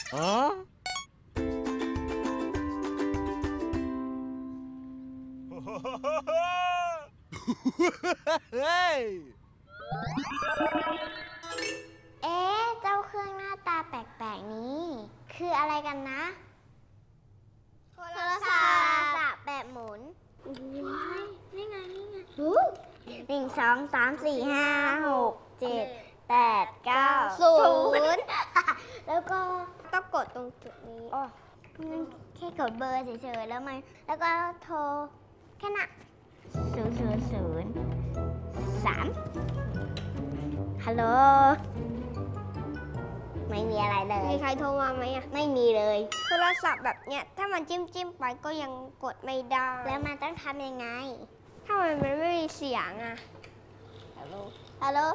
อ๋อเฮ้ยเจ้าเครื่องหน้าตาแปลกๆนี้คืออะไรกันนะโทรศัพท์แบบหมุนนี่ไง1 2 3 4 5 6 7 8 9 0แล้วก็ต้องกดตรงจุดนี้แค่กดเบอร์เฉยๆแล้วก็โทรแค่นั้น0 0 0 3ฮัลโหลไม่มีอะไรเลยมีใครโทรมาไหมอ่ะไม่มีเลยโทรศัพท์แบบเนี้ยถ้ามันจิ้มไปก็ยังกดไม่ได้แล้วมันต้องทำยังไงถ้ามันไม่มีเสียงอ่ะฮัลโหล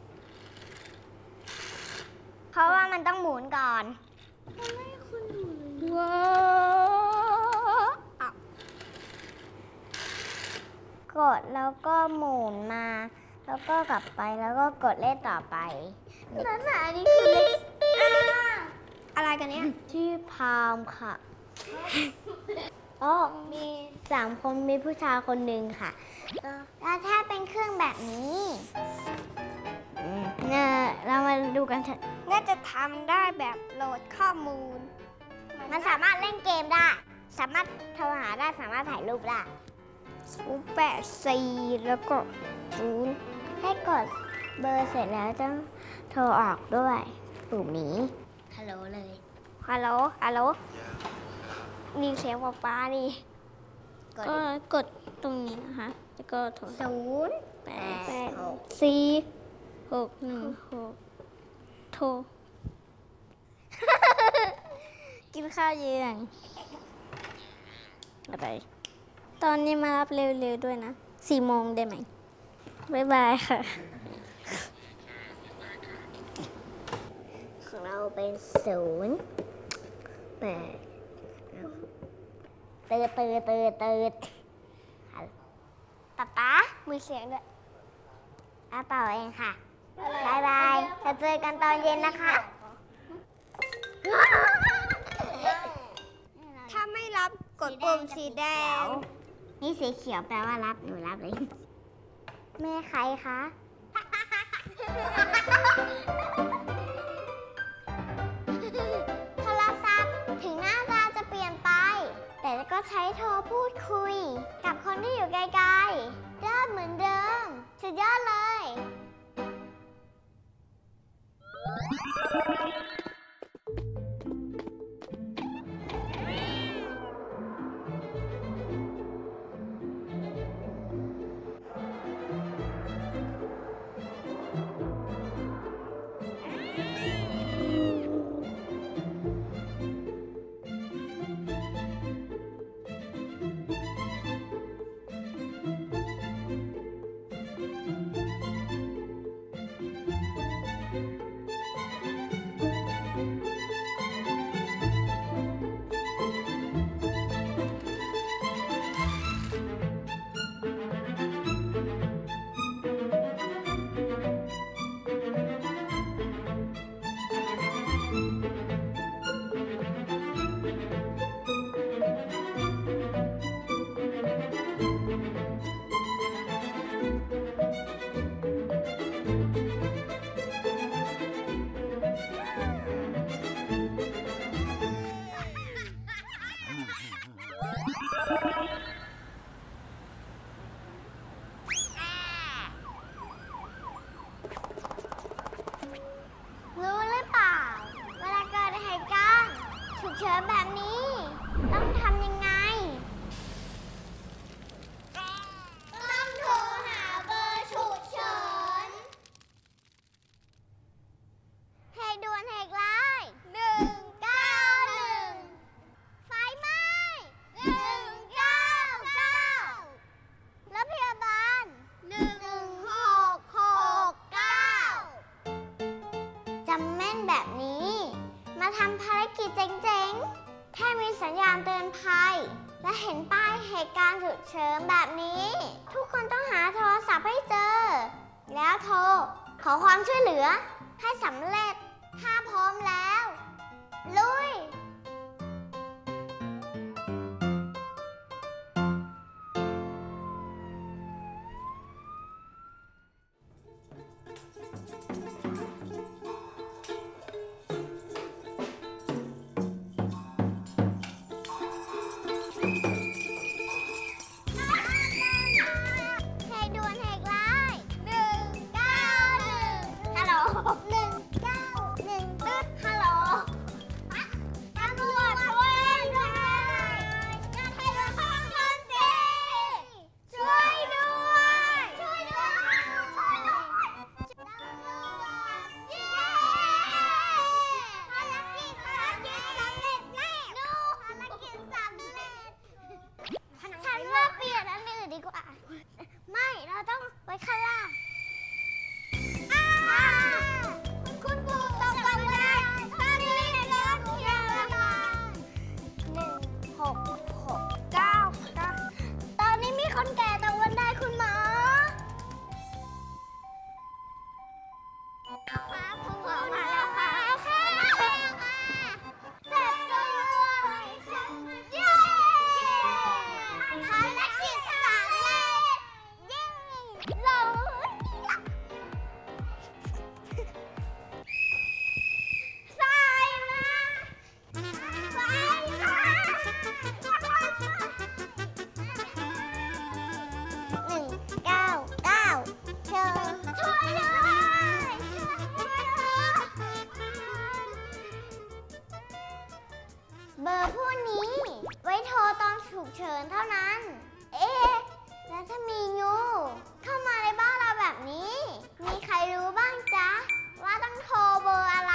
เพราะว่ามันต้องหมุนก่อนไม่คุณหมุนว้าวกดแล้วก็หมุนมาแล้วก็กลับไปแล้วก็กดเล่นต่อไปลักษณะนี้คือเล็กอะไรกันเนี่ยชื่อพามค่ะมี3 คนมีผู้ชายคนหนึ่งค่ะแล้วถ้าเป็นเครื่องแบบนี้เรามาดูกันน่าจะทำได้แบบโหลดข้อมูลมันสามารถเล่นเกมได้สามารถโทรหาได้สามารถถ่ายรูปได้084แล้วก็0ให้กดเบอร์เสร็จแล้วต้องโทรออกด้วยปุ่มนี้ฮัลโหลเลยฮัลโหลนี่เสียงป๊านี่ก็กดตรงนี้นะคะแล้วก็โทร0 8 4 6 1 6โทรกินข้าวเย็นอะไรตอนนี้มารับเร็วๆด้วยนะ4 โมงได้ไหมบ๊ายบายค่ะของเราเป็น0 8ตืดป๊ามีเสียงด้วยเปล่าเองค่ะบายบายจะเจอกันตอนเย็นนะคะถ้าไม่รับกดปุ่มสีแดงนี่สีเขียวแปลว่ารับหนูรับเลยแม่ใครคะโทรศัพท์ถึงหน้าตาจะเปลี่ยนไปแต่ก็ใช้โทรพูดคุยกับคนที่อยู่ไกลๆได้เหมือนเดิมสุดยอดเลยรู้หรือเปล่าเวลาเกิดเหตุการณ์ฉุกเฉินแบบนี้ต้องทำยังไงต้องโทรหาเบอร์ฉุกเฉินเหตุด่วนเหตุร้าย191ไฟไหม้199แล้วพยาบาล1669จำแม่นแบบนี้มาทำภารกิจเจ๋งๆแค่มีสัญญาณเตือนภัยและเห็นป้ายเหตุการณ์ฉุกเฉินแบบนี้ทุกคนต้องหาโทรศัพท์ให้เจอแล้วโทรขอความช่วยเหลือให้สำเร็จถ้าพร้อมแล้วลุยไม่เราต้องไว้ข้างล่างคุณครูตกลงเลยตอนนี้เริ่มเยอะ1 6 6 9ตอนนี้มีคนแก่ตรงบันไดคุณหมอคุณหมอมาแล้วค่ะเจ็บตัวเย้ภารกิจสำเร็จเรา เบอร์ผู้นี้ไว้โทรตอนฉุกเฉินเท่านั้น เอ๊ะ แล้วถ้ามีงูเข้ามาในบ้านเราแบบนี้ มีใครรู้บ้างจ๊ะว่าต้องโทรเบอร์อะไร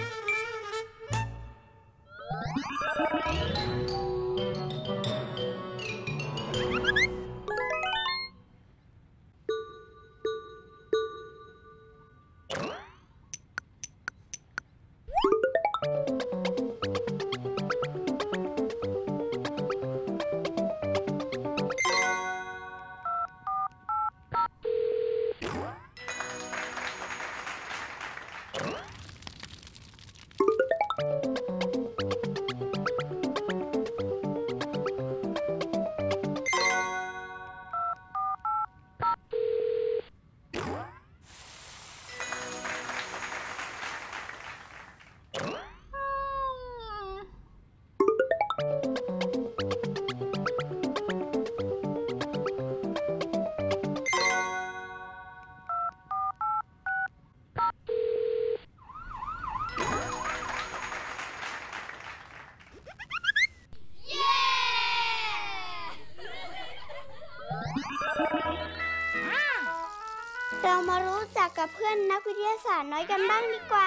เรามารู้จักกับเพื่อนนักวิทยาศาสตร์น้อยกันบ้างดีกว่า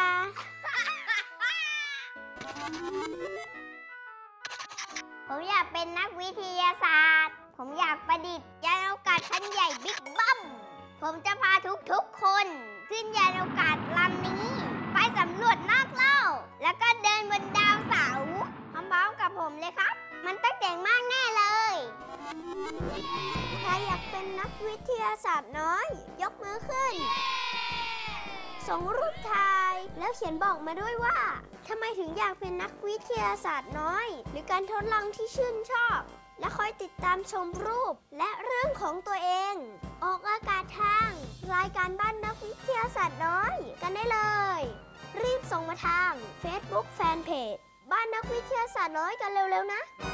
ผมอยากเป็นนักวิทยาศาสตร์ ผมอยากประดิษฐ์ยานอวกาศคันใหญ่บิ๊กบัมผมจะพาทุกคนขึ้นยานอวกาศลำนี้ไปสำรวจนอกโลกแล้วก็เดินบนดาวเสาร์พร้อมๆกับผมเลยครับ มันต้องเจ๋งมากแน่เลยใครอยากเป็นนักวิทยาศาสตร์น้อยยกมือขึ้นส่งรูปถ่ายแล้วเขียนบอกมาด้วยว่าทำไมถึงอยากเป็นนักวิทยาศาสตร์น้อยหรือการทดลองที่ชื่นชอบและคอยติดตามชมรูปและเรื่องของตัวเองออกอากาศทางรายการบ้านนักวิทยาศาสตร์น้อยกันได้เลยรีบส่งมาทาง Facebook Fanpage บ้านนักวิทยาศาสตร์น้อยกันเร็วๆนะ